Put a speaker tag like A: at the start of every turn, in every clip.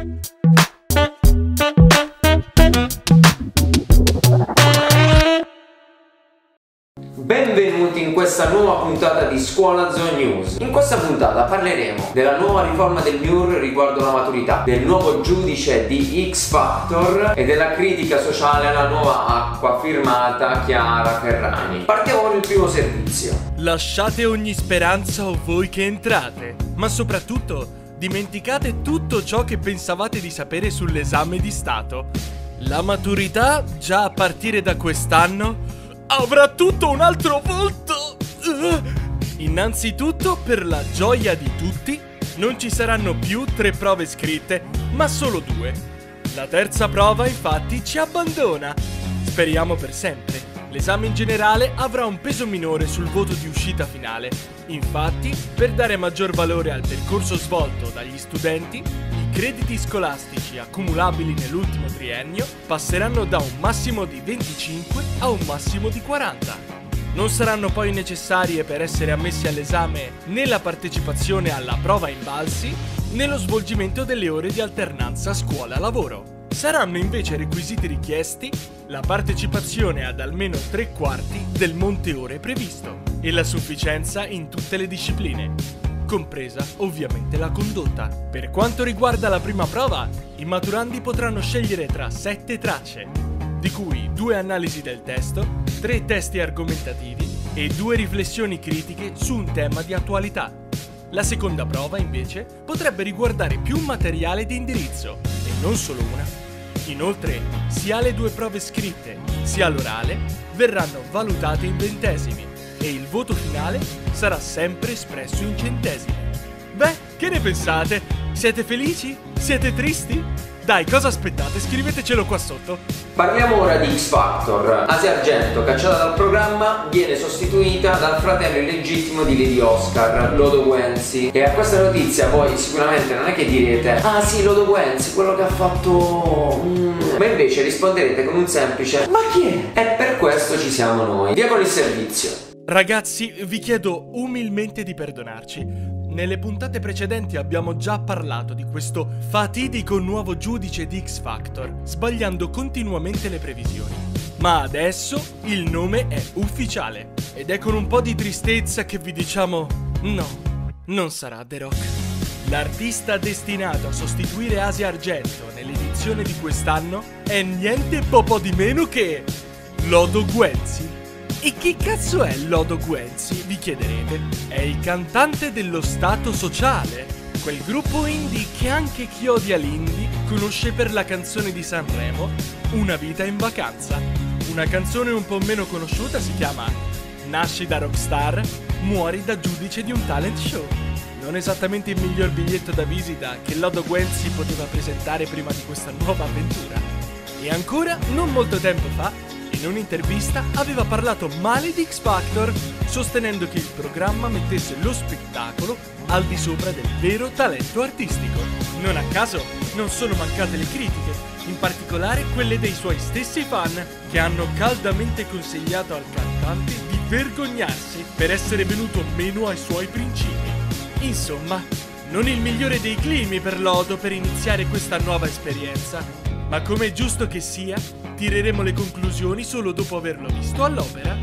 A: Benvenuti in questa nuova puntata di Scuola Zone News. In questa puntata parleremo della nuova riforma del MIUR riguardo la maturità, del nuovo giudice di X Factor e della critica sociale alla nuova acqua firmata Chiara Ferragni. Partiamo con il primo servizio.
B: Lasciate ogni speranza o voi che entrate, ma soprattutto dimenticate tutto ciò che pensavate di sapere sull'esame di Stato. La maturità, già a partire da quest'anno, avrà tutto un altro volto! Innanzitutto, per la gioia di tutti, non ci saranno più 3 prove scritte, ma solo 2. La terza prova, infatti, ci abbandona. Speriamo per sempre. L'esame in generale avrà un peso minore sul voto di uscita finale. Infatti, per dare maggior valore al percorso svolto dagli studenti, i crediti scolastici accumulabili nell'ultimo triennio passeranno da un massimo di 25 a un massimo di 40. Non saranno poi necessarie per essere ammessi all'esame né la partecipazione alla prova Invalsi né lo svolgimento delle ore di alternanza scuola-lavoro. Saranno invece requisiti richiesti la partecipazione ad almeno 3/4 del monte ore previsto e la sufficienza in tutte le discipline, compresa ovviamente la condotta. Per quanto riguarda la prima prova, i maturandi potranno scegliere tra 7 tracce, di cui 2 analisi del testo, 3 testi argomentativi e 2 riflessioni critiche su un tema di attualità. La seconda prova, invece, potrebbe riguardare più materiale di indirizzo, e non solo una. Inoltre, sia le 2 prove scritte, sia l'orale, verranno valutate in ventesimi, e il voto finale sarà sempre espresso in centesimi. Beh, che ne pensate? Siete felici? Siete tristi? Dai, cosa aspettate? Scrivetecelo qua sotto.
A: Parliamo ora di X Factor. Asia Argento, cacciata dal programma, viene sostituita dal fratello illegittimo di Lady Oscar, Lodo Guenzi. E a questa notizia voi sicuramente non è che direte: ah sì, Lodo Guenzi, quello che ha fatto... Ma invece risponderete con un semplice: ma chi è? E per questo ci siamo noi. Via con il servizio.
B: Ragazzi, vi chiedo umilmente di perdonarci. Nelle puntate precedenti abbiamo già parlato di questo fatidico nuovo giudice di X Factor, sbagliando continuamente le previsioni. Ma adesso il nome è ufficiale, ed è con un po' di tristezza che vi diciamo: no, non sarà The Rock. L'artista destinato a sostituire Asia Argento nell'edizione di quest'anno è niente po' di meno che Lodo Guenzi. E chi cazzo è Lodo Guenzi, vi chiederete? È il cantante dello Stato Sociale, quel gruppo indie che anche chi odia l'indie conosce per la canzone di Sanremo, Una vita in vacanza. Una canzone un po' meno conosciuta si chiama Nasci da rockstar, muori da giudice di un talent show. Non esattamente il miglior biglietto da visita che Lodo Guenzi poteva presentare prima di questa nuova avventura. E ancora, non molto tempo fa, in un'intervista aveva parlato male di X Factor, sostenendo che il programma mettesse lo spettacolo al di sopra del vero talento artistico. Non a caso non sono mancate le critiche, in particolare quelle dei suoi stessi fan, che hanno caldamente consigliato al cantante di vergognarsi per essere venuto meno ai suoi principi. Insomma, non il migliore dei climi per Lodo per iniziare questa nuova esperienza. Ma come è giusto che sia, tireremo le conclusioni solo dopo averlo visto all'opera.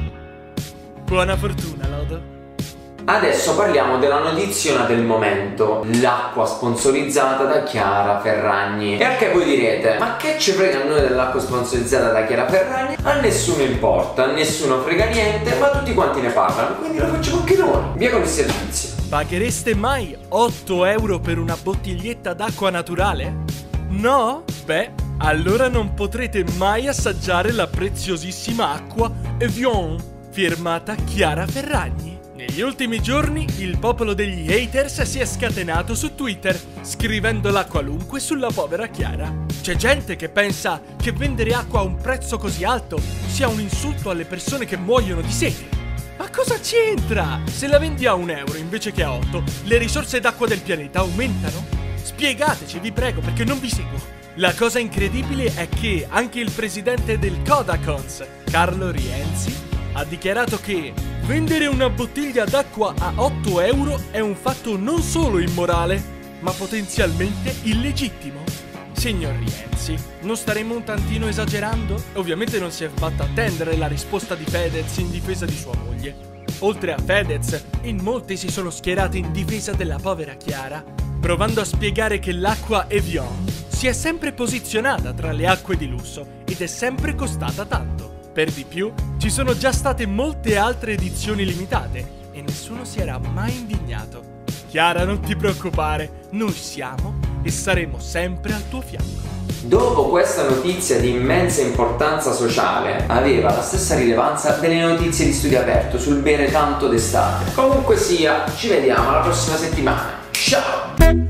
B: Buona fortuna, Lodo.
A: Adesso parliamo della notiziona del momento, l'acqua sponsorizzata da Chiara Ferragni. E anche voi direte: ma che ci frega a noi dell'acqua sponsorizzata da Chiara Ferragni? A nessuno importa, a nessuno frega niente, ma tutti quanti ne parlano, quindi lo facciamo anche noi. Via con il servizio.
B: Paghereste mai 8 euro per una bottiglietta d'acqua naturale? No? Beh, allora non potrete mai assaggiare la preziosissima acqua Evian, firmata Chiara Ferragni. Negli ultimi giorni il popolo degli haters si è scatenato su Twitter, scrivendola qualunque sulla povera Chiara. C'è gente che pensa che vendere acqua a un prezzo così alto sia un insulto alle persone che muoiono di sete. Ma cosa c'entra? Se la vendi a 1 euro invece che a 8, le risorse d'acqua del pianeta aumentano? Spiegateci, vi prego, perché non vi seguo. La cosa incredibile è che anche il presidente del Codacons, Carlo Rienzi, ha dichiarato che vendere una bottiglia d'acqua a 8 euro è un fatto non solo immorale, ma potenzialmente illegittimo. Signor Rienzi, non staremmo un tantino esagerando? Ovviamente non si è fatta attendere la risposta di Fedez in difesa di sua moglie. Oltre a Fedez, in molti si sono schierati in difesa della povera Chiara, provando a spiegare che l'acqua Evian si è sempre posizionata tra le acque di lusso ed è sempre costata tanto. Per di più, ci sono già state molte altre edizioni limitate e nessuno si era mai indignato. Chiara, non ti preoccupare, noi siamo e saremo sempre al tuo fianco.
A: Dopo questa notizia di immensa importanza sociale, aveva la stessa rilevanza delle notizie di Studio Aperto sul bere tanto d'estate. Comunque sia, ci vediamo la prossima settimana. Ciao!